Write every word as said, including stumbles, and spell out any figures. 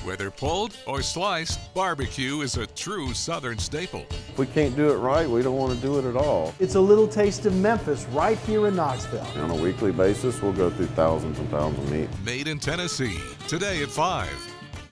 Whether pulled or sliced, barbecue is a true Southern staple. If we can't do it right, we don't want to do it at all. It's a little taste of Memphis right here in Knoxville. On a weekly basis, we'll go through thousands and pounds of meat. Made in Tennessee, today at five.